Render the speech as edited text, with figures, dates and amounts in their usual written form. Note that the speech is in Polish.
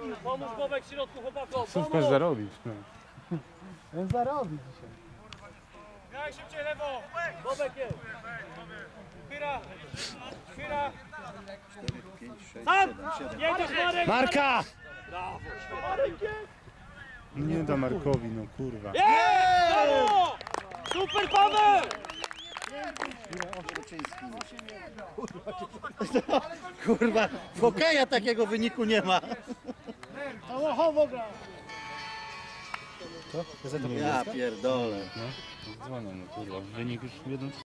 Pomóż Bobek w środku, chłopakom! Co chcesz zarobić? No. On zarobi dzisiaj. Graj szybciej, lewo! Bobek jest! Chwila! Chwila! 4, 5, 6, Sam! 7, 7. Jedziesz, Marek! Marka! Brawo! Marek jest! Nie da Markowi, no kurwa. Brawo! Super, Paweł! Kurwa, w hokeja takiego wyniku nie ma. Samochowo gra. Co? Ja pierdolę. No, dzwonią, no kurwa. Wynik już 1-3.